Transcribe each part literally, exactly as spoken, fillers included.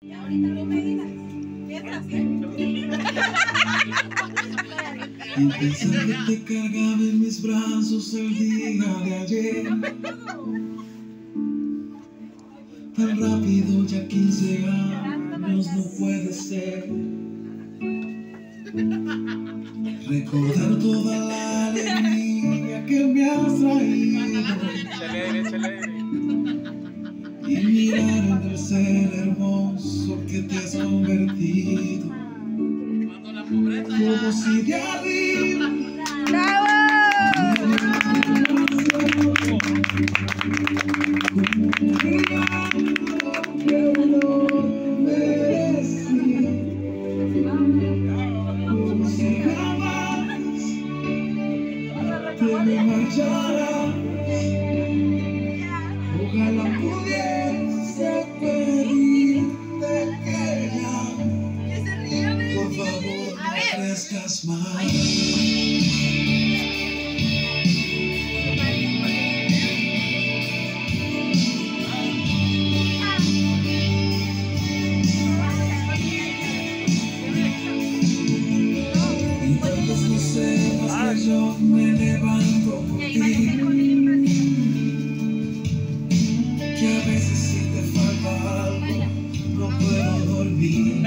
Y pensar que te cargaba en mis brazos el día de ayer. Tan rápido, ya quince años no puede ser. Recordar toda la alegría que me has traído y mirar entre el ser hermoso que te has convertido. Como si de arriba como si jamás te me marcharas. Ojalá pudiese pedirte que ya, por favor, no crezcas más. Yo me levanto por ti, que a veces si te falta algo no puedo dormir,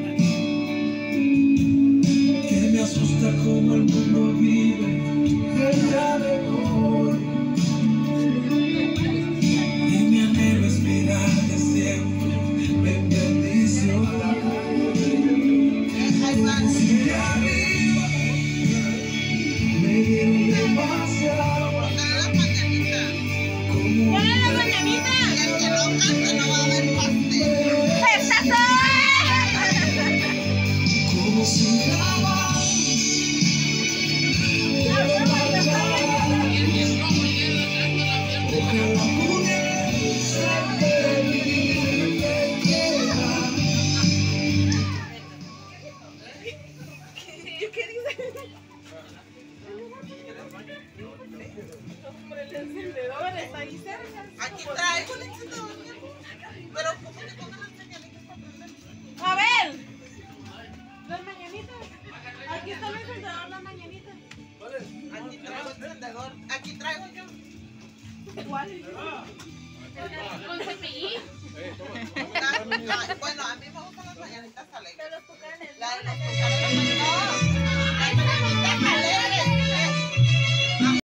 que me asusta como el mundo vive el día de hoy, y mi anhelo es mirarte siempre en bendición, como si de arriba me dieron demasiado. Dale la mañanita. Como Dale la mañanita. Y el que no canta no va a haber pastel. como si jamás te marcharas. Ojalá pudiese pedirte que ya. ¿Qué dice? Hombre, el encendedor está ahí cerca. Aquí traigo el encendedor. Pero ¿cómo le pongan las mañanitas para prender? A ver. Las mañanitas. Aquí está el encendedor, las mañanitas. Aquí traigo el encendedor. Aquí traigo yo. ¿Cuál? Con cepillín. Una- Bueno, a mí me gustan las mañanitas alegres. De los tucanes. La de los tucanes.